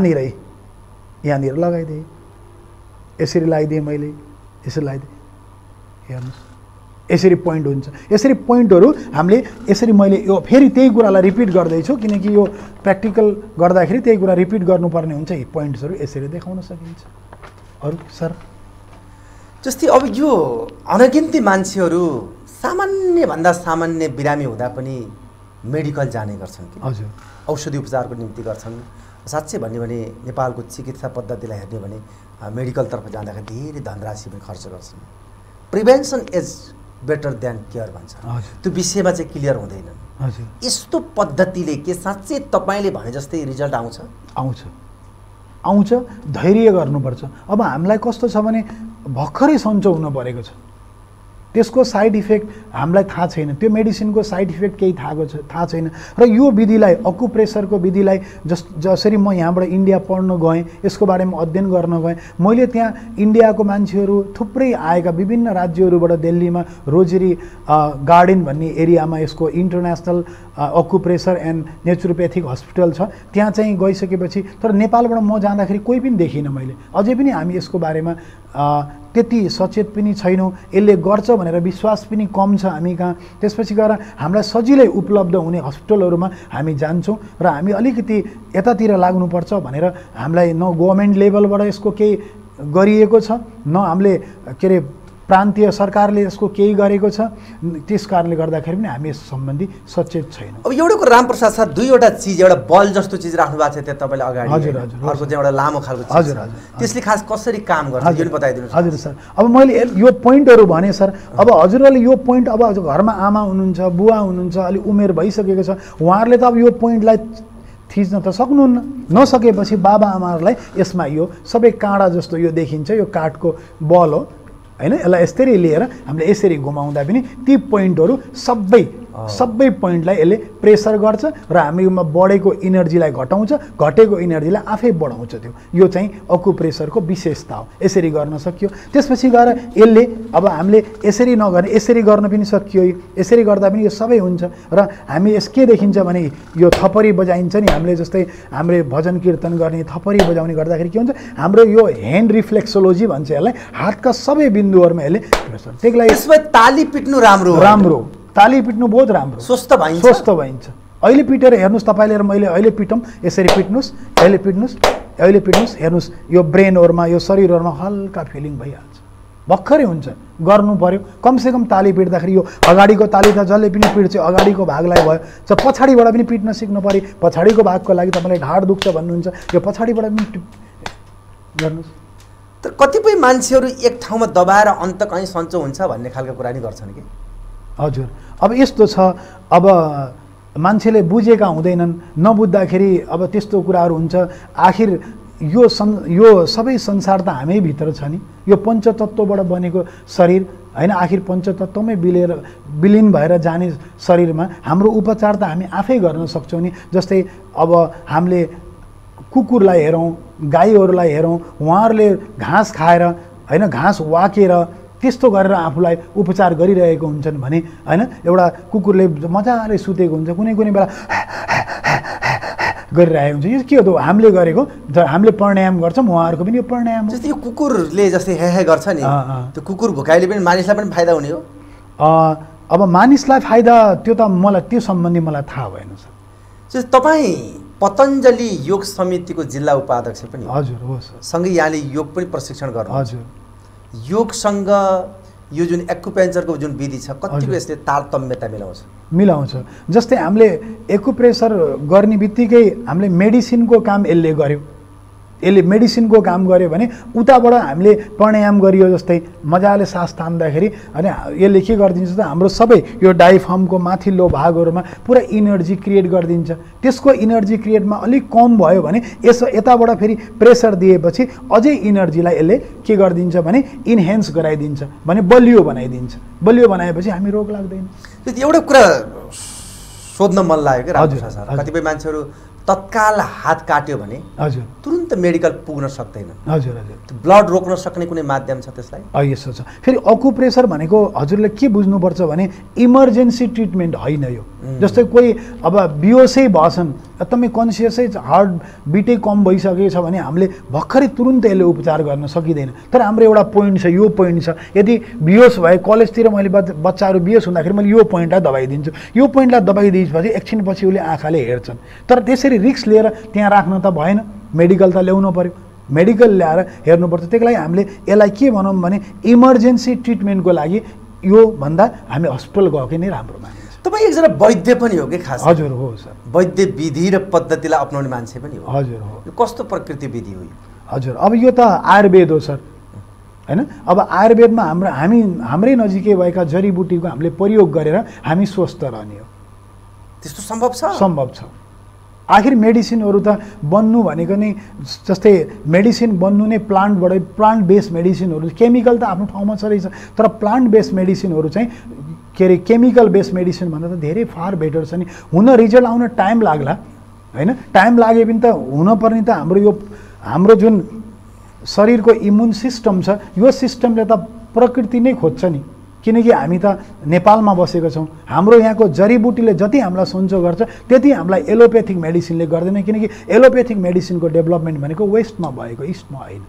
यहाँनिर लगाइदिएँ। यसरी लगाइदिएँ मैले, यसरी लगाइदिएँ। हेर्नुहोस् यसरी पोइन्ट हुन्छ। यसरी पोइन्टहरू हामीले यसरी मैले यो फेरि त्यही कुरालाई रिपिट गर्दैछु, किनकि यो प्र्याक्टिकल गर्दाखेरि त्यही कुरा रिपिट गर्नुपर्ने हुन्छ। यी पोइन्ट्सहरू यसरी देखाउन सकिन्छ। अरू सर जस्तै अब यो अनगिन्ती मान्छेहरू सामान्यभन्दा सामान्य बिरामी हुँदा पनि मेडिकल जाने गर्छन् कि हजुर औषधि उपचारको निम्ति गर्छन्। साँच्चै भन्यो भने नेपालको चिकित्सा पद्धतिलाई हेर्ने भने मेडिकलतर्फ जाँदाखेरि धेरै धनराशि पनि खर्च गर्छन्। Prevention is better than care भन्छ, त्यो विषयमा चाहिँ क्लियर हुँदैनन्। हजुर यस्तो पद्धतिले के साँच्चै तपाईँले भने जस्तै रिजल्ट आउँछ? आउँछ, धैर्य गर्नुपर्छ। अब हामीलाई कस्तो छ भने भर्खरै सन्चो हुन परेको छ, त्यसको साइड इफेक्ट हामीलाई थाहा छैन, त्यो मेडिसिनको साइड इफेक्ट केही थाहा छैन। र यो विधिलाई, अकुप्रेसरको विधिलाई जसरी म यहाँबाट इन्डिया पढ्न गएँ, यसको बारेमा अध्ययन गर्न गएँ, मैले त्यहाँ इन्डियाको मान्छेहरू थुप्रै आएका विभिन्न राज्यहरूबाट, दिल्लीमा रोजरी गार्डन भन्ने एरियामा यसको international acupressure and naturopathic hospital छ, त्यहाँ चाहिँ गइसकेपछि, तर नेपालबाट म जाँदाखेरि कोही पनि देखिनँ मैले। अझै पनि हामी यसको बारेमा त्यति सचेत पनि छैनौँ, यसले गर्छ भनेर विश्वास पनि कम छ हामी कहाँ। त्यसपछि गएर हामीलाई सजिलै उपलब्ध हुने हस्पिटलहरूमा हामी जान्छौँ र हामी अलिकति यतातिर लाग्नुपर्छ भनेर हामीलाई न गभर्मेन्ट लेभलबाट यसको केही गरिएको छ, न हामीले के अरे प्रान्तीय सरकारले यसको केही गरेको छ। त्यस कारणले गर्दाखेरि पनि हामी यस सम्बन्धी सचेत छैनौँ। अब एउटाको रामप्रसाद सर दुईवटा चिज, एउटा बल जस्तो चिज राख्नु भएको छ त्यहाँ तपाईँले अगाडि, अर्को चाहिँ एउटा लामो खालको चिज, त्यसले खास कसरी काम गर्छ यो पनि बताइदिनुहोस्। हजुर सर, अब मैले यो पोइन्टहरू भने सर, अब हजुरहरूले यो पोइन्ट, अब घरमा आमा हुनुहुन्छ, बुवा हुनुहुन्छ, अलिक उमेर भइसकेको छ, उहाँहरूले त अब यो पोइन्टलाई थिच्न त सक्नुहुन्न। नसकेपछि बाबा आमाहरूलाई यसमा यो सबै काँडा जस्तो यो देखिन्छ, यो काठको बल हो हैन, यसलाई यसरी लिएर हामीले यसरी घुमाउँदा पनि ती पोइन्टहरू सबै पोइन्टलाई यसले प्रेसर गर्छ र हामीमा बढेको इनर्जीलाई घटाउँछ, घटेको इनर्जीलाई आफै बढाउँछ। यो चाहिँ अकुप्रेसरको विशेषता हो। यसरी गर्न सकियो। त्यसपछि गएर यसले अब हामीले यसरी नगर्ने यसरी गर्न पनि सकियो, यसरी गर्दा पनि यो सबै हुन्छ। र हामी के देखिन्छ भने यो थपरी बजाइन्छ नि, हामीले जस्तै हामीले भजन कीर्तन गर्ने थपरी बजाउने गर्दाखेरि के हुन्छ, हाम्रो यो ह्यान्ड रिफ्लेक्सोलोजी भन्छ यसलाई, हातका सबै बिन्दुहरूमा यसले प्रेसर। त्यसलाई यसमा ताली पिट्नु राम्रो, ताली पिट्नु बहुत राम्रो, स्वस्थ भइन्छ। अहिले पिटेर हेर्नुहोस् तपाईँले र मैले, अहिले पिटौँ, यसरी पिट्नुहोस्, अहिले पिट्नुहोस्, हेर्नुहोस् यो ब्रेनहरूमा, यो शरीरहरूमा हल्का फिलिङ भइहाल्छ, भर्खरै हुन्छ। गर्नु पर्यो कमसेकम ताली पिट्दाखेरि। यो अगाडिको ताली त जसले पनि पिट्छ, अगाडिको भागलाई भयो, पछाडिबाट पनि पिट्न सिक्नु पर्यो। पछाडिको भागको लागि तपाईँलाई ढाड दुख्छ भन्नुहुन्छ, यो पछाडिबाट पनि गर्नुहोस्। तर कतिपय मान्छेहरू एक ठाउँमा दबाएर अन्त कहीँ सन्चो हुन्छ भन्ने खालको कुरा नि गर्छन् कि? हजुर, अब यस्तो छ, अब मान्छेले बुझेका हुँदैनन्, नबुझ्दाखेरि अब त्यस्तो कुराहरू हुन्छ। आखिर यो सबै संसार त हामी भित्र छ नि, यो पञ्चतत्त्वबाट बनेको शरीर हैन, आखिर पञ्चतत्त्वमै विलिन भएर जाने शरीरमा हाम्रो उपचार त हामी आफै गर्न सक्छौँ नि। जस्तै अब हामीले कुकुरलाई हेरौँ, गाईहरूलाई हेरौँ, उहाँहरूले घाँस खाएर हैन, घाँस वाकेर त्यस्तो गरेर आफूलाई उपचार गरिरहेको हुन्छन् भने हैन, एउटा कुकुरले मजाले सुतेको हुन्छ, कुनै बेला गरिरहेको हुन्छ। यो के हो त हामीले गरेको, हामीले प्राणायाम गर्छौँ, उहाँहरूको पनि यो प्राणायाम हो। जस्तै यो कुकुरले जस्तै हे गर्छ नि, त्यो कुकुर भुकाइले पनि मानिसलाई पनि फाइदा हुने हो? अब मानिसलाई फाइदा त्यो त मलाई त्यो सम्बन्धी मलाई थाहा भएन सर। तपाईँ पतञ्जलि योग समितिको जिल्ला उपाध्यक्ष पनि? हजुर हो सर। सँगै यहाँले योग पनि प्रशिक्षण गर्नु? हजुर। योगसँग यो जुन एक्युपेन्चरको जुन विधि छ, कतिको यसले तारतम्यता मिलाउँछ? जस्तै हामीले एक्युप्रेसर गर्ने बित्तिकै हामीले मेडिसिनको काम यसले गर्यो, यसले मेडिसिनको काम गर्यो भने उताबाट हामीले प्राणायाम गरियो, जस्तै मजाले सास तान्दाखेरि अनि यसले के गरिदिन्छ त हाम्रो सबै यो डायफ्रामको माथिल्लो भागहरूमा पुरा इनर्जी क्रिएट गरिदिन्छ। त्यसको इनर्जी क्रिएटमा अलिक कम भयो भने यताबाट फेरि प्रेसर दिएपछि अझै इनर्जीलाई यसले के गरिदिन्छ भने इन्हेन्स गराइदिन्छ, भने बलियो बनाइदिन्छ। बलियो बनाएपछि हामी रोग लाग्दैन। एउटा कुरा सोध्न मन लाग्यो कि रामप्रसाद सर, कतिपय मान्छेहरू तत्काल हात काट्यो भने हजुर तुरुन्त मेडिकल पुग्न सक्दैन। हजुर। ब्लड रोक्न सक्ने कुनै माध्यम छ त्यसलाई? यस्तो छ। फेरि अकुप्रेसर भनेको हजुरले के बुझ्नुपर्छ भने इमर्जेन्सी ट्रिटमेन्ट होइन यो। जस्तै कोही अब बिहोसै भएछन्, एकदमै कन्सियसै हार्ट बिटै कम भइसकेको छ भने हामीले भर्खरै तुरुन्त यसले उपचार गर्न सकिँदैन। तर हाम्रो एउटा पोइन्ट छ, यो पोइन्ट छ, यदि बिहोस भए कलेजतिर मैले बच्चाहरू बिहोस हुँदाखेरि मैले यो पोइन्टलाई दबाई दिन्छु, यो पोइन्टलाई दबाई दिएपछि एकछिनपछि उसले आँखाले हेर्छन्। तर त्यसरी रिस्क लिएर त्यहाँ राख्न त भएन, मेडिकल त ल्याउनु पर्यो, मेडिकल ल्याएर हेर्नुपर्छ। त्यसको लागि हामीले यसलाई के भनौँ भने इमर्जेन्सी ट्रिटमेन्टको लागि यो भन्दा हामी हस्पिटल गएकै नै राम्रो मानिन्छ। तपाईँ एकजना वैद्य पनि हो कि खास? हजुर हो सर। वैद्य विधि र पद्धतिलाई अपनाउने मान्छे पनि हो? हजुर हो। यो कस्तो प्रकृति विधि हो? हजुर, अब यो त आयुर्वेद हो सर, हैन? अब आयुर्वेदमा हाम्रै नजिकै भएका जडीबुटीको हामीले प्रयोग गरेर हामी स्वस्थ रहने हो। त्यस्तो सम्भव छ? सम्भव छ। आखिर मेडिसिनहरू त बन्नु भनेको नै, जस्तै मेडिसिन बन्नु नै प्लान्ट बेस्ड मेडिसिनहरू, केमिकल त आफ्नो ठाउँमा छ रहेछ, तर प्लान्ट बेस्ड मेडिसिनहरू चाहिँ के अरे केमिकल बेस्ड मेडिसिन भन्दा त धेरै फार बेटर छ नि। हुन रिजल्ट आउन टाइम लाग्ला, हैन? टाइम लागे पनि त हुनुपर्ने त हाम्रो जुन शरीरको इम्युन सिस्टम छ, यो सिस्टमले त प्रकृति नै खोज्छ नि। किनकि हामी त नेपालमा बसेका छौँ, हाम्रो यहाँको जडीबुटीले जति हामीलाई सन्चो गर्छ त्यति हामीलाई एलोपेथिक मेडिसिनले गर्दैन, किनकि एलोपेथिक मेडिसिनको डेभलपमेन्ट भनेको वेस्टमा भएको, इस्टमा होइन।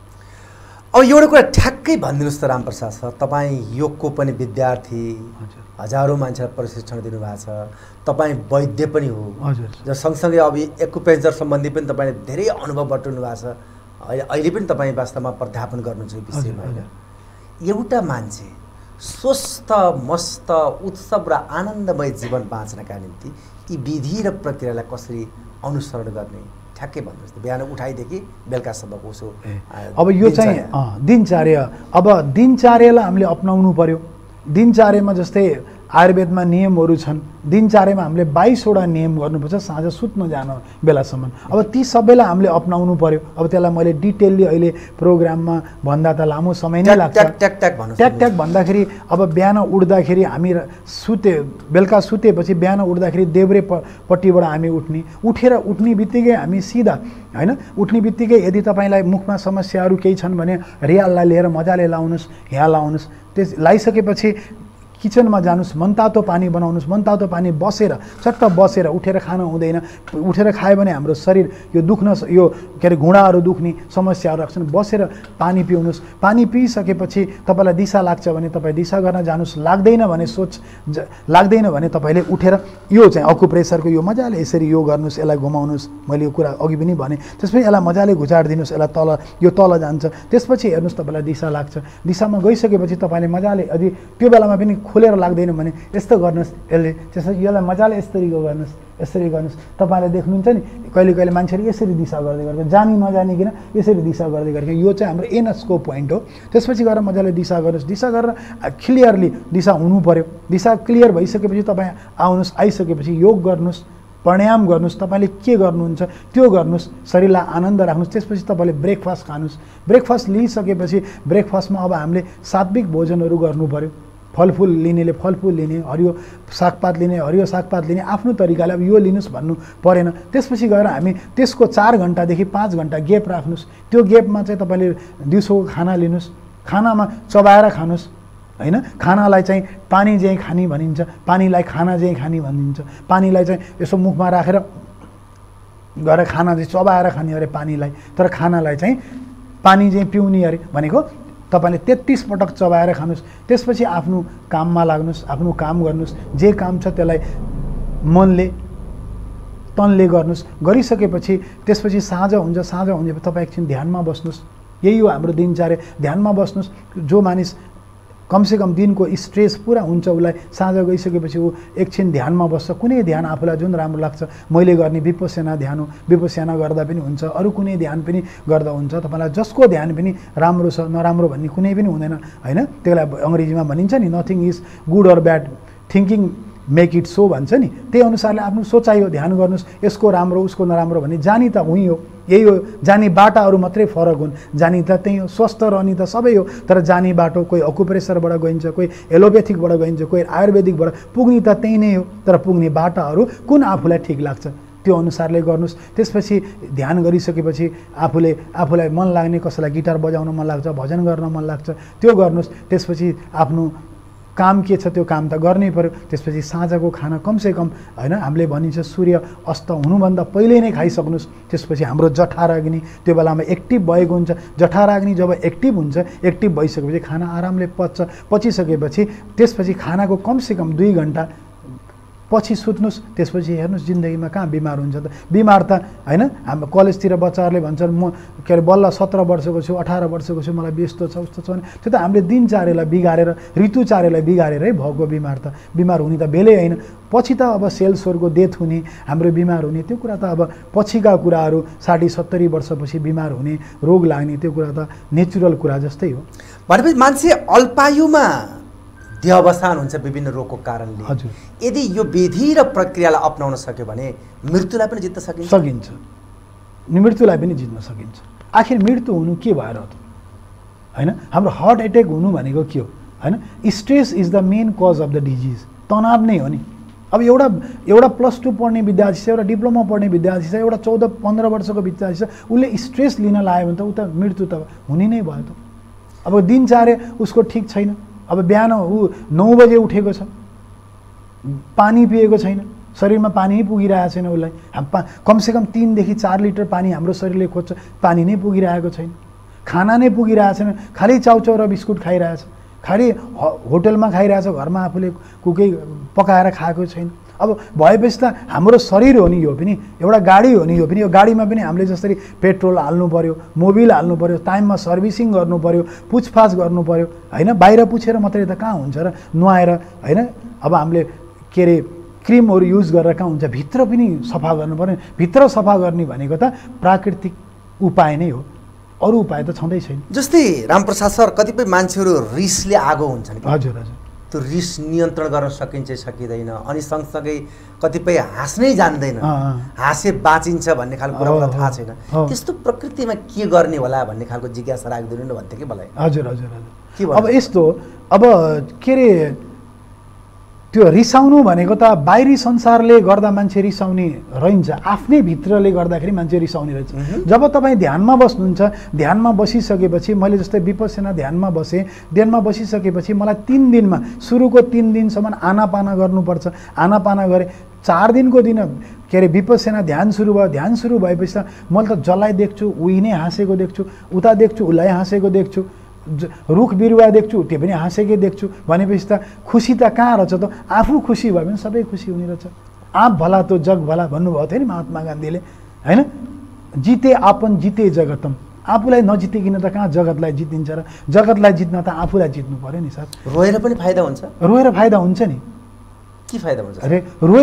अब एउटा कुरा ठ्याक्कै भनिदिनुहोस् त रामप्रसाद सर, तपाईँ योगको पनि विद्यार्थी, हजारौँ मान्छेलाई प्रशिक्षण दिनुभएको छ, तपाईँ वैद्य पनि हो, र सँगसँगै अब एक्युपेन्चर सम्बन्धी पनि तपाईँले धेरै अनुभव बटुल्नु भएको छ, अहिले पनि तपाईँ वास्तवमा प्राध्यापन गर्नुहुन्छ यो विषयमा, होइन? एउटा मान्छे स्वस्थ मस्त उत्सव र आनन्दमय जीवन बाँच्नका निम्ति यी विधि र प्रक्रियालाई कसरी अनुसरण गर्ने ठ्याक्कै भन्नुहोस् त, बिहान उठाइदेखि बेलुकासम्मको उसो। अब यो चाहिँ दिनचर्या, अब दिनचर्यालाई हामीले अपनाउनु पर्यो। दिनचर्यामा जस्तै आयुर्वेदमा नियमहरू छन्, दिनचर्यामा हामीले 22वटा नियम गर्नुपर्छ साँझ सुत्न जान बेलासम्म। अब ती सबैलाई हामीले अपनाउनु पर्यो। अब त्यसलाई मैले डिटेलली अहिले प्रोग्राममा भन्दा त लामो समय नै लाग्छ। ट्याक भन्दाखेरि अब बिहान उठ्दाखेरि हामी बेलुका सुतेपछि बिहान उठ्दाखेरि देब्रे पट्टिबाट हामी उठ्ने बित्तिकै हामी सिधा, होइन? उठ्ने बित्तिकै यदि तपाईँलाई मुखमा समस्याहरू केही छन् भने रियाललाई लिएर मजाले लाउनुहोस्, यहाँ लाउनुहोस्। त्यस लाइसकेपछि किचनमा जानुहोस्, मनतातो पानी बनाउनुहोस्, मनतातो पानी चट्ट बसेर उठेर खान हुँदैन। उठेर खायो भने हाम्रो शरीर यो के अरे घुँडाहरू दुख्ने समस्याहरू राख्छन्। बसेर पानी पिउनुहोस्। पानी पिइसकेपछि तपाईँलाई दिशा लाग्छ भने तपाईँ दिशा गर्न जानुहोस्, लाग्दैन भने तपाईँले उठेर यो चाहिँ अकुप्रेसरको यो मजाले यसरी यो गर्नुहोस्, यसलाई घुमाउनुहोस्। मैले यो कुरा अघि पनि भने। त्यसपछि यसलाई मजाले घुचाडिदिनुहोस्, यसलाई तल जान्छ। त्यसपछि हेर्नुहोस् तपाईँलाई दिशा लाग्छ। दिशामा गइसकेपछि तपाईँले मजाले, यदि त्यो बेलामा पनि खोलेर लाग्दैन भने यस्तो गर्नुहोस्, त्यसपछि यसलाई मजाले यसरी गर्नुहोस्। तपाईँले देख्नुहुन्छ नि कहिले कहिले मान्छेहरू यसरी दिशा गर्दै जानी नजानिकन यसरी दिशा गर्दै गरेको, यो चाहिँ हाम्रो एनएसको पोइन्ट हो। त्यसपछि गएर मजाले दिशा गर्नुहोस्। दिशा गरेर क्लियरली दिशा हुनु पर्यो। दिशा क्लियर भइसकेपछि तपाईँ आइसकेपछि योग गर्नुहोस्, प्राणायाम गर्नुहोस्, तपाईँले के गर्नुहुन्छ त्यो गर्नुहोस्, शरीरलाई आनन्द राख्नुहोस्। त्यसपछि तपाईँले ब्रेकफास्ट खानुहोस्। ब्रेकफास्ट लिइसकेपछि ब्रेकफास्टमा अब हामीले सात्विक भोजनहरू गर्नु पर्यो। फलफुल लिनेले फलफुल लिने, हरियो सागपात लिने आफ्नो तरिकाले अब यो लिनुहोस् भन्नु परेन। त्यसपछि गएर हामी त्यसको 4 घन्टादेखि 5 घन्टा गेप राख्नुहोस्। त्यो गेपमा चाहिँ तपाईँले दिउँसोको खाना लिनुहोस्। खानामा चबाएर खानुहोस्, होइन? खानालाई चाहिँ पानी चाहिँ खाने भनिन्छ, पानीलाई खाना चाहिँ खाने भनिन्छ। पानीलाई चाहिँ यसो मुखमा राखेर गएर खाना चाहिँ चबाएर खाने अरे पानीलाई, तर खानालाई चाहिँ पानी चाहिँ पिउने अरे भनेको तपाईँले 33 पटक चबाएर खानुहोस्। त्यसपछि आफ्नो काममा लाग्नुहोस्, आफ्नो काम गर्नुहोस्। जे काम छ त्यसलाई मनले तनले गर्नुहोस्। गरिसकेपछि त्यसपछि साँझ हुन्छ तपाईँ एकछिन ध्यानमा बस्नुहोस्। यही हो हाम्रो दिनचर्या, ध्यानमा बस्नुहोस्। जो मानिस कमसेकम दिनको स्ट्रेस पुरा हुन्छ उसलाई साँझ गइसकेपछि ऊ एकछिन ध्यानमा बस्छ। कुनै ध्यान आफूलाई जुन राम्रो लाग्छ, मैले गर्ने विपस्यना ध्यान हो, विपस्यना गर्दा पनि हुन्छ, अरू कुनै ध्यान पनि गर्दा हुन्छ। तपाईँलाई जसको ध्यान पनि राम्रो छ, नराम्रो भन्ने कुनै पनि हुँदैन, होइन? त्यसलाई अङ्ग्रेजीमा भनिन्छ नि nothing is good or bad, thinking make it so भन्छ नि। त्यही अनुसारले आफ्नो सोचाइ हो, ध्यान गर्नुहोस्। यसको राम्रो उसको नराम्रो भन्ने जानी त हुँ हो, यही हो। जाने बाटाहरू मात्रै फरक हुन्, जानी त त्यही हो। स्वस्थ रहने त सबै हो, तर जाने बाटो कोही अकुप्रेसरबाट गइन्छ, कोही एलोपेथिकबाट गइन्छ, कोही आयुर्वेदिकबाट पुग्ने त त्यही नै हो, तर पुग्ने बाटाहरू कुन आफूलाई ठिक लाग्छ त्यो अनुसारले गर्नुहोस्। त्यसपछि ध्यान गरिसकेपछि आफूलाई मन लाग्ने, कसैलाई गिटार बजाउन मन लाग्छ, भजन गर्न मन लाग्छ, त्यो गर्नुहोस्। त्यसपछि आफ्नो काम के छ त्यो काम त गर्नै पर्यो। त्यसपछि साँझको खाना कमसेकम, होइन, हामीले भनिन्छ सूर्य अस्त हुनुभन्दा पहिले नै खाइसक्नुहोस्। त्यसपछि हाम्रो जठराग्नि त्यो बेलामा एक्टिभ भएको हुन्छ। जठराग्नि जब एक्टिभ हुन्छ, एक्टिभ भइसकेपछि खाना आरामले पच्छ। पचिसकेपछि त्यसपछि खानाको कमसेकम 2 घन्टा पछि सुत्नुहोस्, त्यसपछि हेर्नुहोस् जिन्दगीमा कहाँ बिमार हुन्छ त। बिमार त होइन, हाम्रो कलेजतिर बच्चाहरूले भन्छन् म के अरे बल्ल 17 वर्षको छु, 18 वर्षको छु, मलाई यस्तो छ उस्तो छ भने त्यो त हामीले दिनचर्यालाई बिगारेर, ऋतुचर्यालाई बिगारेरै भएको बिमार त। बिमार हुने त बेलै होइन, पछि त अब सेल्सहरूको डेथ हुने, हाम्रो बिमार हुने, त्यो कुरा त अब पछिका कुराहरू। 60-70 वर्षपछि बिमार हुने, रोग लाग्ने, त्यो कुरा त नेचुरल कुरा जस्तै हो। भनेपछि मान्छे अल्पायुमा देहावसान हुन्छ विभिन्न रोगको कारणले। हजुर, यदि यो विधि र प्रक्रियालाई अपनाउन सक्यो भने मृत्युलाई पनि जित्न सकिन्छ। सकिन्छ, मृत्युलाई पनि जित्न सकिन्छ। आखिर मृत्यु हुनु के भएर हो त होइन? हाम्रो हार्ट एट्याक हुनु भनेको के हो होइन? Stress is the main cause of the disease. तनाव नै हो नि। अब एउटा +2 पढ्ने विद्यार्थी छ, एउटा डिप्लोमा पढ्ने विद्यार्थी छ, एउटा 14-15 वर्षको विद्यार्थी छ, उसले स्ट्रेस लिन लाग्यो भने त ऊ त मृत्यु त हुने नै भयो त। अब दिनचर्या उसको ठिक छैन। अब बिहान ऊ 9 बजे उठेको छ, पानी पिएको छैन, शरीरमा पानी नै पुगिरहेको छैन उसलाई। कमसेकम 3 देखि 4 लिटर पानी हाम्रो शरीरले खोज्छ, पानी नै पुगिरहेको छैन। खाना नै पुगिरहेको छैन, खालि चाउचाउ र बिस्कुट खाइरहेछ, खालि होटलमा खाइरहेछ, घरमा आफूले कुकै पकाएर खाएको छैन। अब भएपछि त हाम्रो शरीर हो नि, यो पनि एउटा गाडी हो नि, यो पनि। यो गाडीमा पनि हामीले जसरी पेट्रोल हाल्नु पर्यो, मोबिल हाल्नु पर्यो, टाइममा सर्भिसिङ गर्नु पर्यो, पुछपाछ गर्नु पर्यो होइन। बाहिर पुछेर मात्रै त कहाँ हुन्छ र, नुहाएर होइन। अब हामीले के अरे क्रिमहरू युज गरेर कहाँ हुन्छ, भित्र पनि सफा गर्नु पर्यो। भित्र सफा गर्ने भनेको त प्राकृतिक उपाय नै हो, अरू उपाय त छँदै छैन। जस्तै रामप्रसाद सर, कतिपय मान्छेहरू रिसले आगो हुन्छन्। हजुर हजुर, त्यो रिस नियन्त्रण गर्न सकिन्छ सकिँदैन, अनि सँगसँगै कतिपय हाँस्नै जान्दैन, हाँसे बाँचिन्छ भन्ने खालको कुरा मलाई थाहा छैन। त्यस्तो प्रकृतिमा के गर्ने होला भन्ने खालको जिज्ञासा राख्दैन न भन्थ्यो कि मलाई। हजुर हजुर हजुर। अब यस्तो, अब के अरे त्यो रिसाउनु भनेको त बाहिरी संसारले गर्दा मान्छे रिसाउने रहन्छ, आफ्नै भित्रले गर्दाखेरि मान्छे रिसाउने रहेछ। जब तपाईँ ध्यानमा बस्नुहुन्छ, ध्यानमा बसिसकेपछि, मैले जस्तै विपस्सना ध्यानमा बसेँ, ध्यानमा बसिसकेपछि मलाई 3 दिनमा, सुरुको 3 दिनसम्म आनापाना गर्नुपर्छ। आनापाना गरेँ, 4 दिनको दिन के अरे विपस्सना ध्यान सुरु भयो। ध्यान सुरु भएपछि त मैले त जसलाई देख्छु उही नै हाँसेको देख्छु, उता देख्छु उसलाई हाँसेको देख्छु, रुख बिरुवा देख्छु त्यो पनि हाँसेकै देख्छु। भनेपछि त खुसी त कहाँ रहेछ त? आफू खुसी भयो भने सबै खुसी हुने रहेछ। आप भला तो जग भला भन्नुभएको थियो नि महात्मा गान्धीले होइन। जिते आपन जिते जगतम। आफूलाई नजितिकन त कहाँ जगतलाई जितिन्छ र? जगतलाई जित्न त आफूलाई जित्नु पर्यो नि सर। रोएर पनि फाइदा हुन्छ? रोएर फाइदा हुन्छ नि। के फाइदा हुन्छ? अरे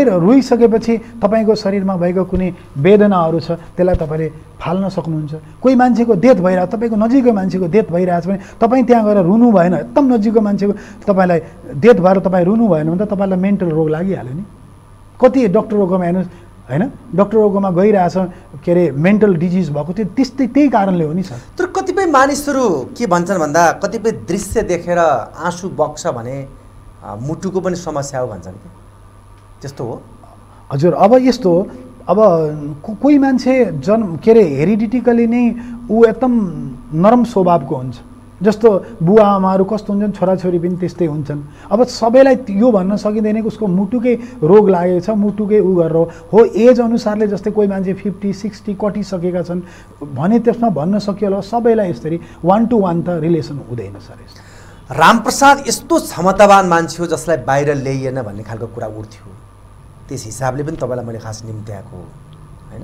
रोइसकेपछि तपाईँको शरीरमा भएको कुनै वेदनाहरू छ त्यसलाई तपाईँले फाल्न सक्नुहुन्छ। कोही मान्छेको डेथ भइरहेको, तपाईँको नजिकको मान्छेको डेथ भइरहेछ भने तपाईँ त्यहाँ गएर रुनु भएन, एकदम नजिकको मान्छेको तपाईँलाई डेथ भएर तपाईँ रुनु भएन भने त तपाईँलाई मेन्टल रोग लागिहाल्यो नि। कति डक्टरहरूकोमा हेर्नुहोस् होइन, डक्टरहरूकोमा गइरहेछ के अरे मेन्टल डिजिज भएको थियो, त्यही कारणले हो नि सर। तर कतिपय मानिसहरू के भन्छन् भन्दा कतिपय दृश्य देखेर आँसु बग्छ भने मुटुको पनि समस्या हो भन्छन् कि, त्यस्तो हो? हजुर, अब यस्तो हो, अब कोही मान्छे के अरे हेरिडिटिकली नै ऊ एकदम नरम स्वभावको हुन्छ। जस्तो बुवा आमाहरू कस्तो हुन्छन्, छोराछोरी पनि त्यस्तै हुन्छन्। अब सबैलाई यो भन्न सकिँदैन कि उसको मुटुकै रोग लागेको छ, मुटुकै उ गरेर हो। एज अनुसारले जस्तै कोही मान्छे 50-60 कटिसकेका छन् भने त्यसमा भन्न सकियो होला सबैलाई यसरी 1 to 1 त रिलेसन हुँदैन सर। रामप्रसाद यस्तो क्षमतावान मान्छे हो जसलाई बाहिर ल्याइएन भन्ने खालको कुरा उठ्थ्यो। त्यस हिसाबले पनि तपाईँलाई मैले खास निम्त्याएको होइन।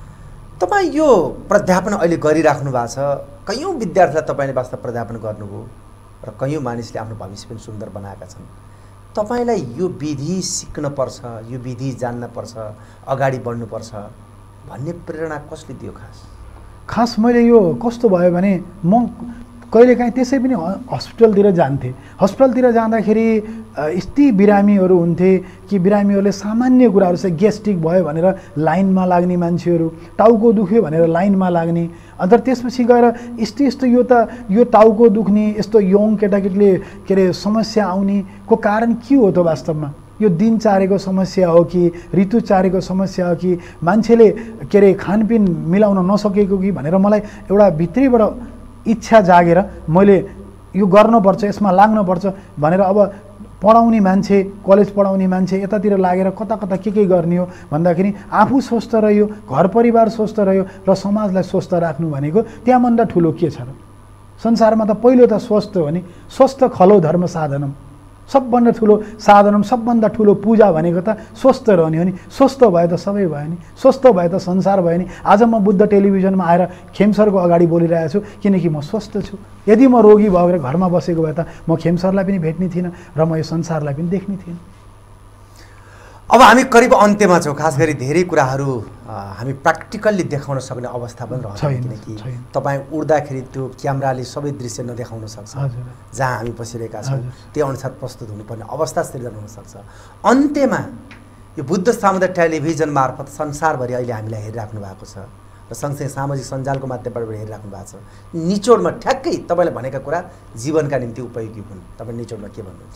तपाईँ यो प्राध्यापन अहिले गरिराख्नु भएको छ, कयौँ विद्यार्थीलाई तपाईँले वास्तव प्राध्यापन गर्नुभयो र कयौँ मानिसले आफ्नो भविष्य पनि सुन्दर बनाएका छन्। तपाईँलाई यो विधि सिक्नुपर्छ, यो विधि जान्नपर्छ, अगाडि बढ्नुपर्छ भन्ने प्रेरणा कसले दियो? खास मैले यो कस्तो भयो भने म कहिलेकाहीँ त्यसै पनि हस्पिटलतिर जान्थेँ। हस्पिटलतिर जाँदाखेरि यति बिरामीहरू हुन्थे कि बिरामीहरूले सामान्य कुराहरू चाहिँ ग्यास्ट्रिक भयो भनेर लाइनमा लाग्ने मान्छेहरू, टाउको दुख्यो भनेर लाइनमा लाग्ने, अन्त त्यसपछि गएर यस्तो यो टाउको दुख्ने यस्तो यङ केटाकेटीले के अरे समस्या आउनेको कारण के हो त वास्तवमा? यो दिनचर्याको समस्या हो कि ऋतुचर्याको समस्या हो कि मान्छेले के अरे खानपिन मिलाउन नसकेको कि भनेर मलाई एउटा भित्रैबाट इच्छा जागेर मैले यो गर्नुपर्छ, यसमा लाग्नुपर्छ भनेर अब पढाउने मान्छे, कलेज पढाउने मान्छे यतातिर लागेर कता कता के गर्ने हो भन्दाखेरि आफू स्वस्थ रह्यो, घर परिवार स्वस्थ रह्यो र समाजलाई स्वस्थ राख्नु भनेको त्यहाँभन्दा ठुलो के छ र? संसारमा त पहिलो त स्वस्थ हो नि। स्वस्थ खलो धर्म साधनम सबभन्दा ठुलो साधन, सबभन्दा ठुलो पूजा भनेको त स्वस्थ रहने हो नि। स्वस्थ भए त सबै भयो नि, स्वस्थ भए त संसार भयो नि। आज म बुद्ध टेलिभिजनमा आएर खेमसरको अगाडि बोलिरहेको छु किनकि म स्वस्थ छु। यदि म रोगी भएर घरमा बसेको भए त म खेमसरलाई पनि भेट्ने थिइनँ र म यो संसारलाई पनि देख्ने थिइनँ। अब हामी करिब अन्त्यमा छौँ। खास गरी धेरै कुराहरू हामी प्र्याक्टिकल्ली देखाउन सक्ने अवस्था पनि रहन्छ, किनकि तपाईँ उड्दाखेरि त्यो क्यामेराले सबै दृश्य नदेखाउन सक्छ। जहाँ हामी बसिरहेका छौँ त्यो अनुसार प्रस्तुत हुनुपर्ने अवस्था सृजना हुनसक्छ। अन्त्यमा यो बुद्ध सामुदायिक टेलिभिजन मार्फत संसारभरि अहिले हामीलाई हेरिराख्नु भएको छ र सँगसँगै सामाजिक सञ्जालको माध्यमबाट हेरिराख्नु भएको छ। निचोडमा ठ्याक्कै तपाईँले भनेका कुरा जीवनका निम्ति उपयोगी हुन्। तपाईँ निचोडमा के भन्नुहुन्छ?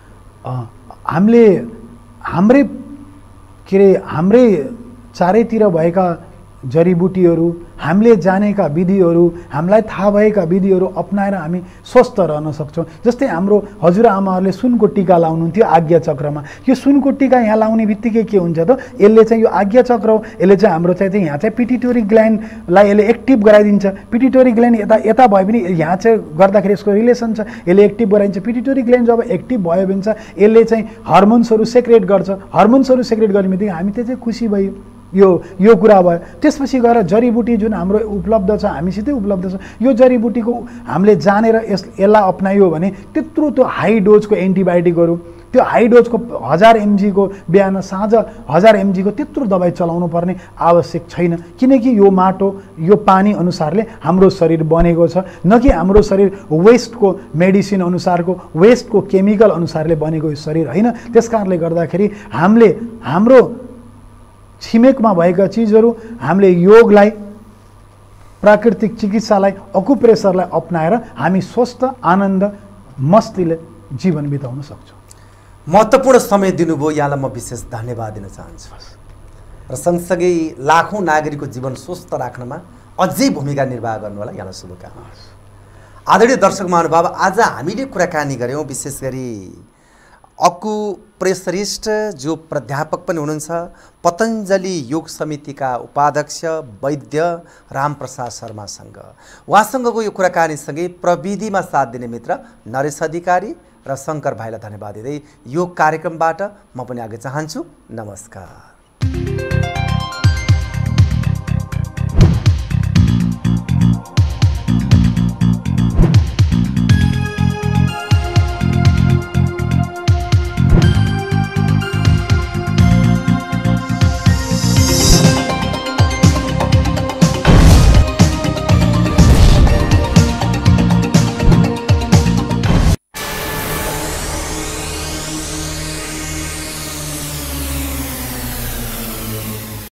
हाम्रै चारैतिर भएका जडीबुटीहरू, हामीले जानेका विधिहरू, हामीलाई थाहा भएका विधिहरू अपनाएर हामी स्वस्थ रहन सक्छौँ। जस्तै हाम्रो हजुरआमाहरूले सुनको टीका लाउनुहुन्थ्यो आज्ञा चक्रमा। यो सुनको टीका यहाँ लाउने बित्तिकै के हुन्छ त, यसले चाहिँ यो आज्ञा चक्र हो, यसले चाहिँ हाम्रो चाहिँ यहाँ चाहिँ पिट्युटरी ग्ल्यान्डलाई यसले एक्टिभ गराइदिन्छ। पिट्युटरी ग्ल्यान्ड यता भयो भने यहाँ चाहिँ गर्दाखेरि यसको रिलेसन छ, यसले एक्टिभ गराइदिन्छ। पिट्युटरी ग्ल्यान्ड जब एक्टिभ भयो भने चाहिँ यसले चाहिँ हर्मोन्सहरू सेक्रेट गर्छ। हर्मोन्सहरू सेक्रेट गर्ने बित्तिकै हामी चाहिँ खुसी भयो। यो कुरा भयो। त्यसपछि गएर जडीबुटी जुन हाम्रो उपलब्ध छ, हामीसितै उपलब्ध छ, यो जडीबुटीको हामीले जानेर यसलाई अपनायो भने त्यत्रो त्यो हाई डोजको एन्टिबायोटिकहरू, त्यो हाई डोजको 1000 mg को बिहान साँझ 1000 mg को त्यत्रो दबाई चलाउनु पर्ने आवश्यक छैन। किनकि यो माटो, यो पानी अनुसारले हाम्रो शरीर बनेको छ, न कि हाम्रो शरीर वेस्टको मेडिसिन अनुसारको, वेस्टको केमिकल अनुसारले बनेको यो शरीर होइन। त्यस कारणले गर्दाखेरि हामीले हाम्रो छिमेकमा भएका चिजहरू, हामीले योगलाई, प्राकृतिक चिकित्सालाई, अकुप्रेसरलाई अपनाएर हामी स्वस्थ, आनन्द, मस्तीले जीवन बिताउन सक्छौँ। महत्त्वपूर्ण समय दिनुभयो, यहाँलाई म विशेष धन्यवाद दिन चाहन्छु र सँगसँगै लाखौँ नागरिकको जीवन स्वस्थ राख्नमा अझै भूमिका निर्वाह गर्नु होला। यहाँलाई शुभकामना। आदरणीय दर्शक महानुभाव, आज हामीले कुराकानी गऱ्यौँ विशेष गरी अकुप्रेसरिस्ट जो प्राध्यापक पनि हुनुहुन्छ, पतञ्जलि योग समितिका उपाध्यक्ष वैद्य रामप्रसाद शर्मासँग। उहाँसँगको यो कुराकानीसँगै प्रविधिमा साथ दिने मित्र नरेश अधिकारी र शङ्कर भाइलाई धन्यवाद दिँदै यो कार्यक्रमबाट म पनि आगे चाहन्छु। नमस्कार।